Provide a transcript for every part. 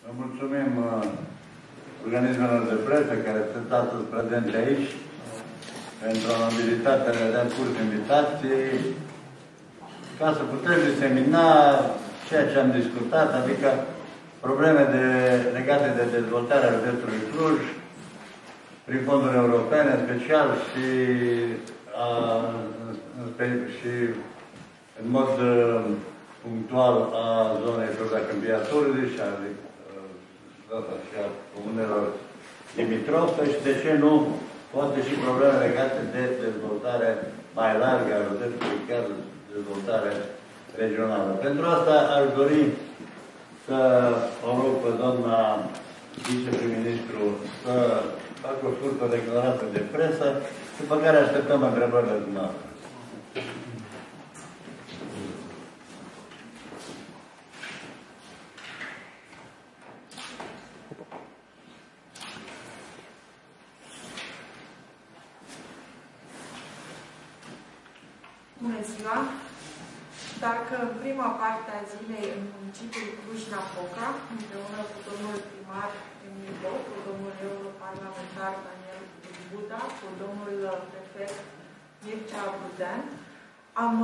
Vă mulțumim organismelor de presă care sunt astăzi prezente aici pentru amabilitatea de a curs invitației ca să putem disemina ceea ce am discutat, adică probleme legate de dezvoltarea județului Cluj prin fonduri europene, în special și în mod punctual a zonei Florea Câmpiatorului și a comunelor limitrofe și, de ce nu, poate și probleme legate de dezvoltare mai largă a județului, chiar dezvoltare regională. Pentru asta aș dori să o rog pe doamna viceprim-ministru să facă o scurtă declarație de presă, după care așteptăm întrebările dumneavoastră. Bună ziua! Dacă în prima parte a zilei în municipiul Cluj-Napoca, împreună cu domnul primar Emil Boc, cu domnul europarlamentar Daniel Buda, cu domnul prefect Mircea Budean, am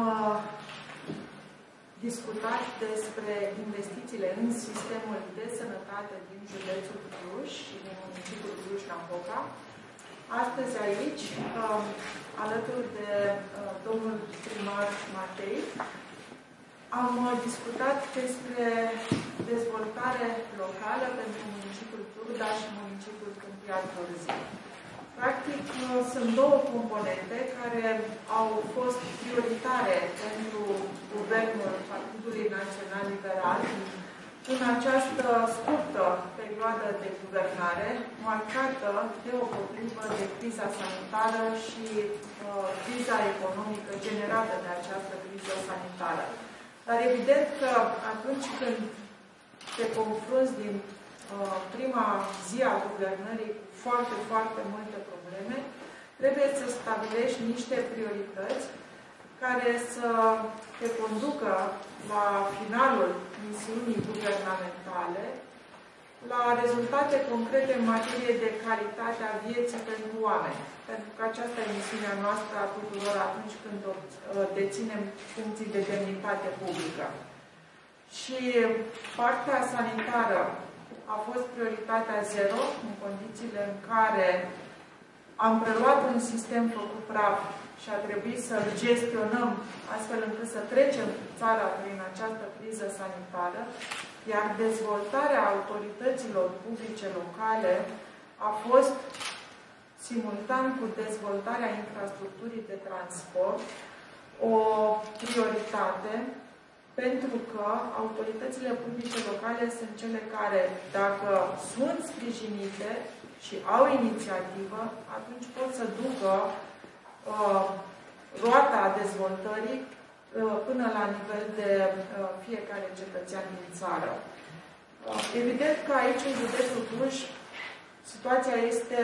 discutat despre investițiile în sistemul de sănătate din județul Cluj și din municipiul Cluj-Napoca. Astăzi aici, alături de domnul primar Matei, am discutat despre dezvoltare locală pentru municipiul Turda și municipiul Câmpia Turzii. Practic, sunt două componente care au fost prioritare pentru Guvernul Partidului Național Liberal în această scurtă perioadă de guvernare, marcată de o potrivă de criza sanitară și criza economică generată de această criză sanitară. Dar evident că atunci când te confrunți din prima zi a guvernării cu foarte, foarte multe probleme, trebuie să stabilești niște priorități care să te conducă la finalul misiunii guvernamentale, la rezultate concrete în materie de calitate a vieții pentru oameni. Pentru că aceasta e misiunea noastră a tuturor atunci când deținem funcții de demnitate publică. Și partea sanitară a fost prioritatea zero în condițiile în care am preluat un sistem făcut praf și a trebuit să-l gestionăm astfel încât să trecem țara prin această criză sanitară, iar dezvoltarea autorităților publice locale a fost simultan cu dezvoltarea infrastructurii de transport o prioritate, pentru că autoritățile publice locale sunt cele care, dacă sunt sprijinite și au inițiativă, atunci pot să ducă roata dezvoltării până la nivel de fiecare cetățean din țară. Evident că aici, în județul Cluj, situația este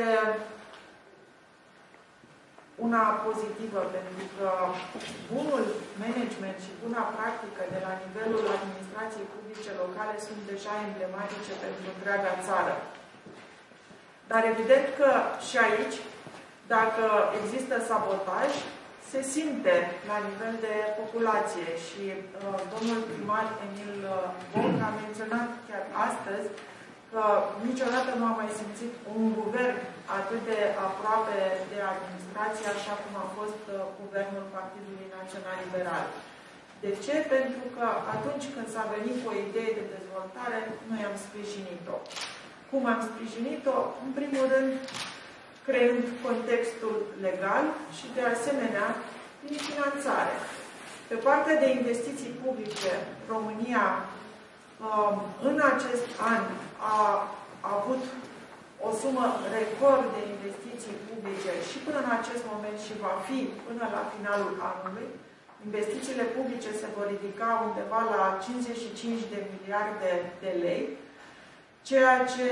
una pozitivă, pentru că bunul management și buna practică de la nivelul administrației publice locale sunt deja emblematice pentru întreaga țară. Dar evident că și aici, dacă există sabotaj, se simte la nivel de populație și domnul primar Emil Boc a menționat chiar astăzi că niciodată nu am mai simțit un guvern atât de aproape de administrație așa cum a fost guvernul Partidului Național Liberal. De ce? Pentru că atunci când s-a venit cu o idee de dezvoltare, noi am sprijinit-o. Cum am sprijinit-o? În primul rând, creând contextul legal și, de asemenea, prin finanțare. Pe partea de investiții publice, România în acest an a avut o sumă record de investiții publice și până în acest moment și va fi până la finalul anului. Investițiile publice se vor ridica undeva la 55 de miliarde de lei, ceea ce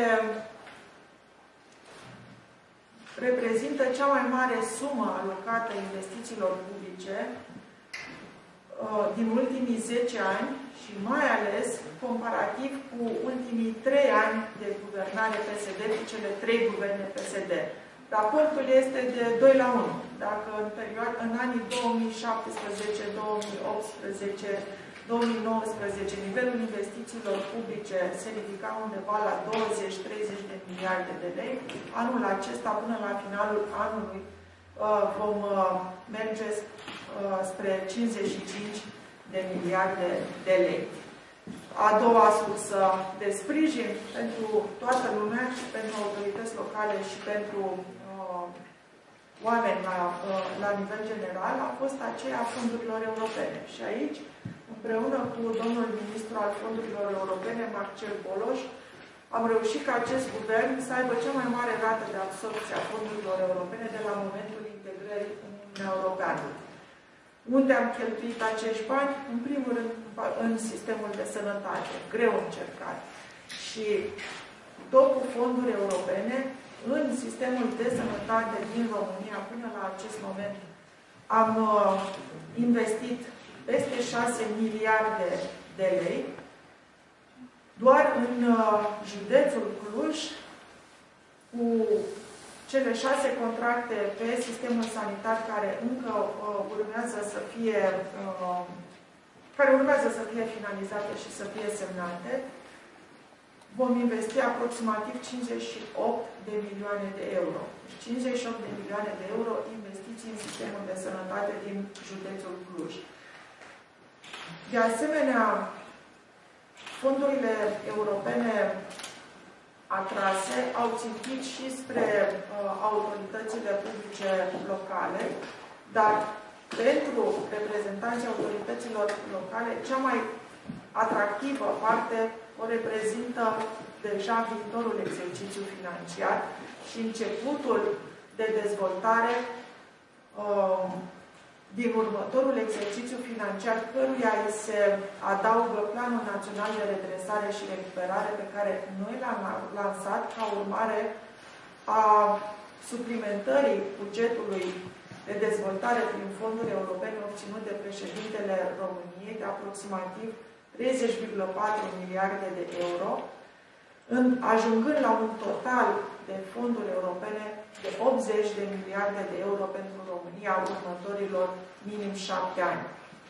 reprezintă cea mai mare sumă alocată investițiilor publice din ultimii 10 ani și mai ales comparativ cu ultimii 3 ani de guvernare PSD, cu cele 3 guverne PSD. Raportul este de 2 la 1. Dacă în anii 2017, 2018, 2019 nivelul investițiilor publice se ridica undeva la 20-30 de miliarde de lei, anul acesta, până la finalul anului, vom merge spre 55 de miliarde de lei. A doua sursă de sprijin pentru toată lumea și pentru autorități locale și pentru oameni la nivel general a fost aceea a fondurilor europene. Și aici, împreună cu domnul ministru al fondurilor europene, Marcel Boloș, am reușit ca acest guvern să aibă cea mai mare rată de absorbție a fondurilor europene de la momentul integrării în Uniunea Europeană. Unde am cheltuit acești bani? În primul rând, în sistemul de sănătate, greu încercat. Și tot cu fonduri europene, în sistemul de sănătate din România, până la acest moment, am investit peste 6 miliarde de lei. Doar în județul Cluj, cu cele 6 contracte pe sistemul sanitar care încă urmează să fie finalizate și să fie semnate, vom investi aproximativ 58 de milioane de euro. 58 de milioane de euro investiții în sistemul de sănătate din județul Cluj. De asemenea, fondurile europene atrase au țintit și spre autoritățile publice locale, dar pentru reprezentanții autorităților locale, cea mai atractivă parte o reprezintă deja viitorul exercițiu financiar și începutul de dezvoltare din următorul exercițiu financiar, căruia îi se adaugă Planul Național de Redresare și Recuperare, pe care noi l-am lansat ca urmare a suplimentării bugetului de dezvoltare prin fonduri europene obținut de președintele României de aproximativ 30,4 miliarde de euro, ajungând la un total de fonduri europene de 80 de miliarde de euro pentru România următorilor minim 7 ani.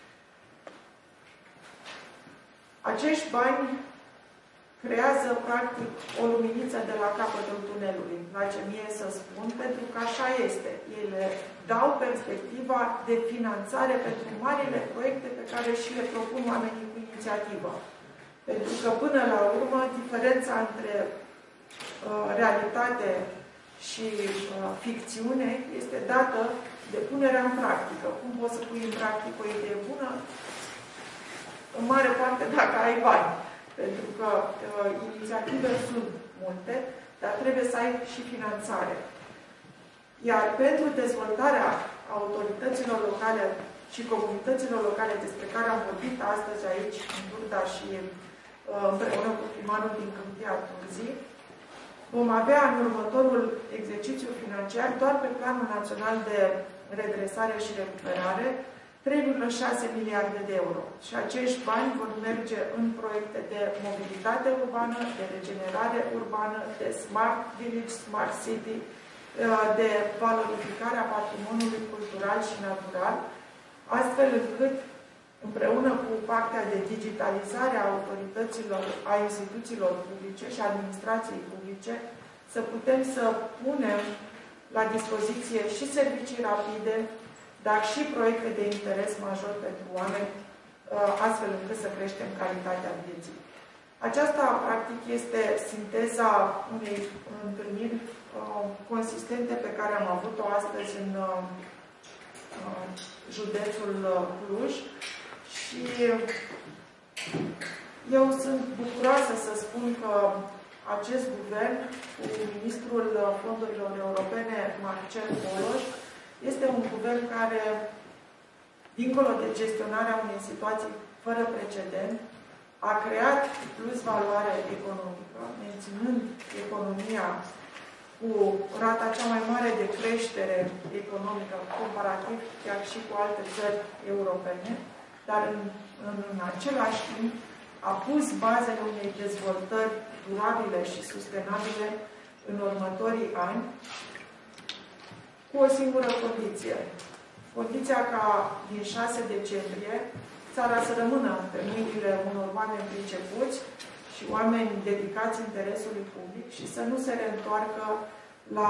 Acești bani creează, practic, o luminiță de la capătul tunelului, îmi place mie să spun, pentru că așa este. Ele dau perspectiva de finanțare pentru marile proiecte pe care și le propun oamenii cu inițiativă. Pentru că, până la urmă, diferența între realitate și ficțiune este dată de punerea în practică. Cum poți să pui în practică o idee bună? În mare parte dacă ai bani. Pentru că inițiative sunt multe, dar trebuie să ai și finanțare. Iar pentru dezvoltarea autorităților locale și comunităților locale despre care am vorbit astăzi aici, în Burda și împreună cu primarul din Câmpia Turzii, vom avea în următorul exercițiu financiar, doar pe Planul Național de Redresare și Recuperare, 3,6 miliarde de euro. Și acești bani vor merge în proiecte de mobilitate urbană, de regenerare urbană, de smart village, smart city, de valorificare a patrimoniului cultural și natural, astfel încât, împreună cu partea de digitalizare a autorităților, a instituțiilor publice și administrației publice, să putem să punem la dispoziție și servicii rapide, dar și proiecte de interes major pentru oameni, astfel încât să creștem calitatea vieții. Aceasta, practic, este sinteza unei întâlniri consistente pe care am avut-o astăzi în județul Cluj și eu sunt bucuroasă să spun că acest guvern, cu ministrul fondurilor europene, Marcel Boloș, este un guvern care, dincolo de gestionarea unei situații fără precedent, a creat plus valoare economică, menținând economia cu rata cea mai mare de creștere economică, comparativ chiar și cu alte țări europene, dar în același timp a pus bazele unei dezvoltări durabile și sustenabile în următorii ani, cu o singură condiție. Condiția ca din 6 decembrie țara să rămână pe mâinile unor oameni pricepuți și oameni dedicați interesului public și să nu se reîntoarcă la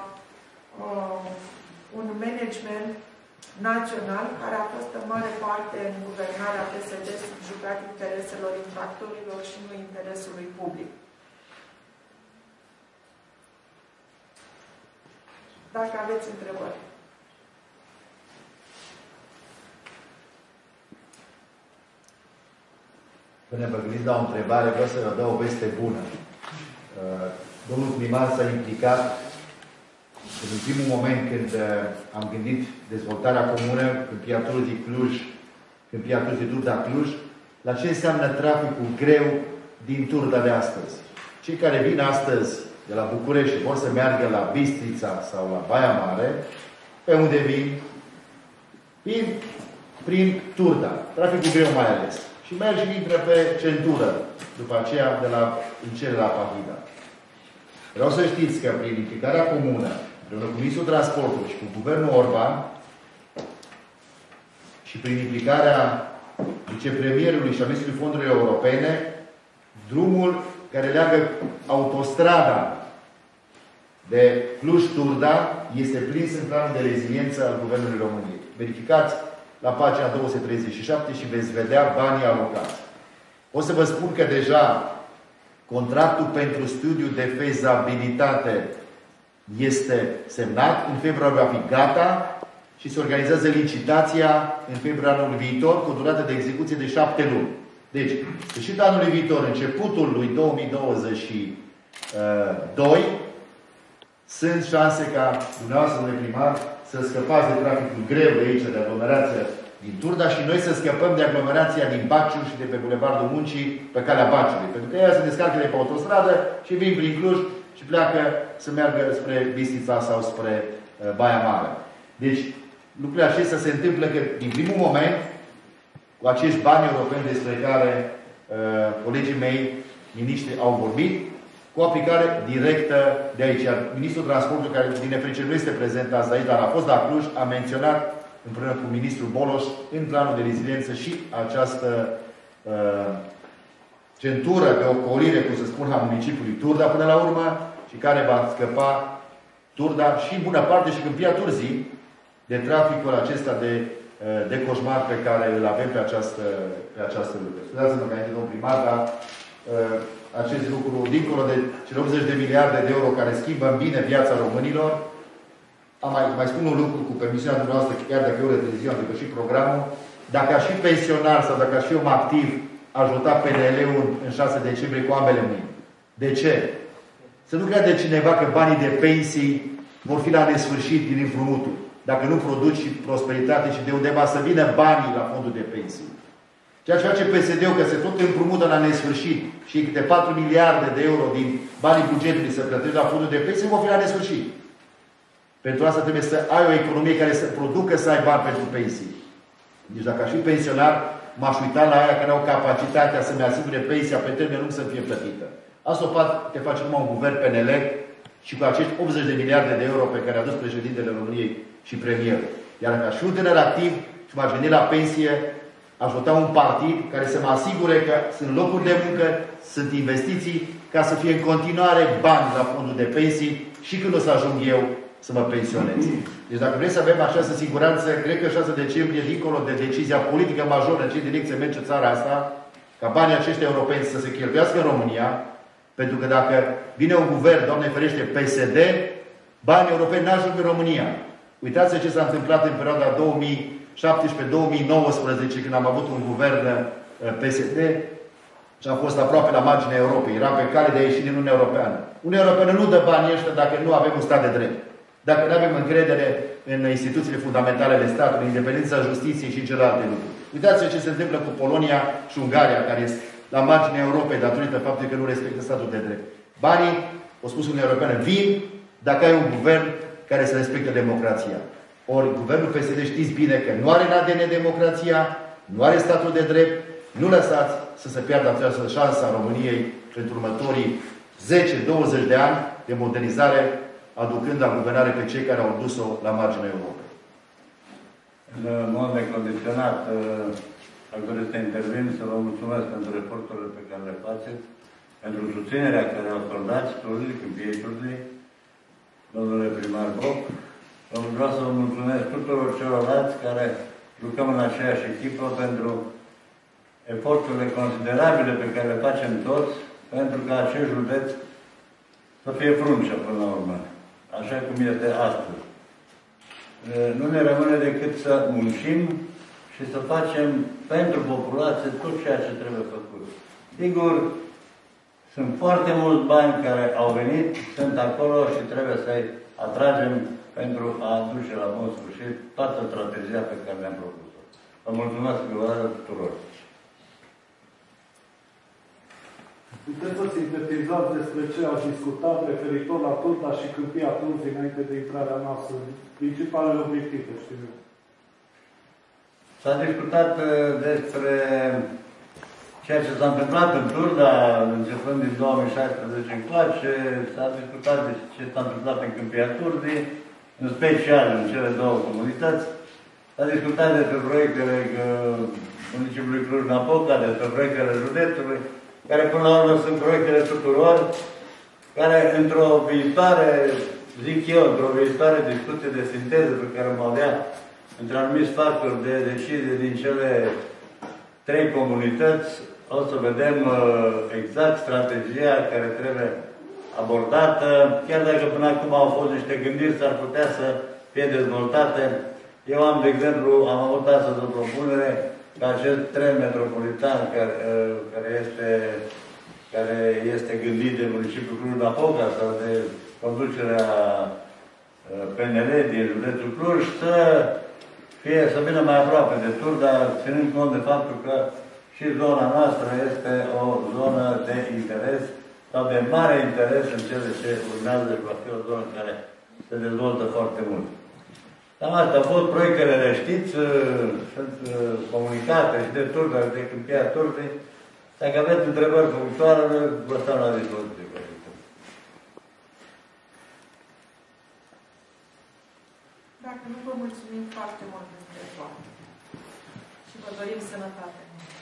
un management național care a fost în mare parte în guvernarea PSD subjugat intereselor infractorilor și nu interesului public. Dacă aveți întrebări. Până vă gândiți la o întrebare, vreau să vă dau o veste bună. Domnul primar s-a implicat în primul moment când am gândit dezvoltarea comună, Câmpia Cluj, Câmpia Turda-Cluj, la ce înseamnă traficul greu din Turda de astăzi. Cei care vin astăzi de la București și vor să meargă la Bistrița sau la Baia Mare, pe unde vin? Vin prin Turda, traficul greu mai ales. Și merg și intră pe centură, după aceea de la Incere la Pahida. Vreau să știți că prin implicarea comună, împreună cu Ministrul Transportului și cu Guvernul Orban și prin implicarea vicepremierului și a Ministrului Fondurilor Europene, drumul care leagă autostrada de Cluj-Turda este prins în planul de reziliență al Guvernului României. Verificați la pagina 237 și veți vedea banii alocați. O să vă spun că deja contractul pentru studiu de fezabilitate este semnat, în februarie va fi gata și se organizează licitația în februarie anul viitor cu o durată de execuție de 7 luni. Deci, sfârșitul anului viitor, începutul lui 2022, sunt șanse ca dumneavoastră, domnule primar, să scăpați de traficul greu de aici, de aglomerația din Turda și noi să scăpăm de aglomerația din Baciu și de pe Bulevardul Muncii pe calea Baciului. Pentru că ea se descarcă de pe autostradă și vin prin Cluj și pleacă să meargă spre Bistrița sau spre Baia Mare. Deci, lucrurile acestea se întâmplă că, din primul moment, cu acești bani europeni despre care colegii mei, miniștri, au vorbit, cu aplicare directă de aici. Ministrul Transportului, care din nefericire nu este prezent azi aici, dar a fost la Cluj, a menționat împreună cu ministrul Boloș în planul de reziliență și această centură de ocolire, cum se spune, a municipiului Turda până la urmă și care va scăpa Turda și în bună parte și Câmpia Turzii de traficul acesta de coșmar pe care îl avem pe această lume. Scuzați-mă că ai domnul primar, dar acest lucru, dincolo de cele 80 de miliarde de euro care schimbă în bine viața românilor, mai spun un lucru cu permisiunea dumneavoastră, chiar dacă eu de ziua am depășit programul, dacă aș fi pensionar sau dacă aș fi om activ, ajuta PNL-ul în 6 decembrie cu ambele mâini. De ce? Să nu crede cineva că banii de pensii vor fi la nesfârșit din împrumuturi. Dacă nu produci și prosperitate și de undeva să vină banii la fondul de pensii. Ceea ce face PSD-ul, că se tot împrumută la nesfârșit și câte 4 miliarde de euro din banii bugetului să plătești la fondul de pensii, vor fi la nesfârșit. Pentru asta trebuie să ai o economie care să producă, să ai bani pentru pensii. Deci dacă aș fi pensionar, m-aș uita la aia care au capacitatea să-mi asigure pensia pe termen lung să fie plătită. Asta o poate face numai un guvern PNL și cu acești 80 de miliarde de euro pe care a dus președintele României și premierul. Iar dacă aș fi un tânăr activ și m-aș veni la pensie, aș vota un partid care să mă asigure că sunt locuri de muncă, sunt investiții, ca să fie în continuare bani la fondul de pensii și când o să ajung eu să mă pensionez. Deci dacă vrem să avem această siguranță, cred că 6 decembrie, dincolo de decizia politică majoră în ce direcție merge țara asta, ca banii aceștia europeni să se cheltuiască în România, pentru că dacă vine un guvern, Doamne ferește, PSD, banii europeni n-ajung în România. Uitați ce s-a întâmplat în perioada 2017-2019, când am avut un guvern PSD și am fost aproape la marginea Europei. Eram pe cale de a ieși din Uniunea Europeană. Uniunea Europeană nu dă banii ăștia dacă nu avem un stat de drept. Dacă nu avem încredere în instituțiile fundamentale ale statului, independența justiției și în celelalte lucruri. Uitați ce se întâmplă cu Polonia și Ungaria, care este la marginea Europei datorită faptului că nu respectă statul de drept. Banii, o spus Uniunea Europeană, vin dacă ai un guvern care să respecte democrația. Ori guvernul PSD știți bine că nu are în ADN democrația, nu are statul de drept nu lăsați să se piardă această șansă a României pentru următorii 10-20 de ani de modernizare, aducând la guvernare pe cei care au dus-o la marginea Europei. În mod necondiționat, aș dori să intervin, să vă mulțumesc pentru eforturile pe care le faceți, pentru susținerea care o acordați Turzii, Câmpiei Turzii, domnule primar Boc. Vreau să vă mulțumesc tuturor celorlalți care lucrăm în aceeași echipă pentru eforturile considerabile pe care le facem toți, pentru ca acest județ să fie fruncea până la urmă, așa cum este astăzi. Nu ne rămâne decât să muncim și să facem pentru populație tot ceea ce trebuie făcut. Sigur, sunt foarte mulți bani care au venit, sunt acolo și trebuie să-i atragem pentru a duce la bun sfârșit toată strategia pe care ne-am propus-o. Vă mulțumesc că vă tuturor. Puteți să sintetizați despre ce ați discutat referitor la Turda și Câmpia Turzii înainte de intrarea noastră? Principalele obiective, știu eu. S-a discutat despre ceea ce s-a întâmplat în Turda, începând din 2016 încoace, s-a discutat de ce s-a întâmplat în Câmpia Turzii, în special în cele două comunități. S-a discutat despre proiectele municipiului Cluj-Napoca, despre proiectele județului, care până la urmă sunt proiectele tuturor, care într-o viitoare, zic eu, într-o viitoare discuție de sinteză pe care o avea între anumiți factori de decizie din cele 3 comunități, o să vedem exact strategia care trebuie abordată, chiar dacă până acum au fost niște gândiri, s-ar putea să fie dezvoltate. Eu am, de exemplu, am avut astăzi o propunere ca acest tren metropolitan care este gândit de municipiul Cluj-Napoca sau de conducerea PNL din județul Cluj să vină mai aproape de Turda, ținând cont de faptul că și zona noastră este o zonă de interes sau de mare interes în cele ce urmează și va fi o zonă care se dezvoltă foarte mult. Cam asta au fost proiectele, le știți, sunt comunicate și de Turda și de Câmpia Turzii. Dacă aveți întrebări punctuale, vă stau la dispoziție. Dacă nu, vă mulțumim foarte mult pentru toate și vă dorim sănătate.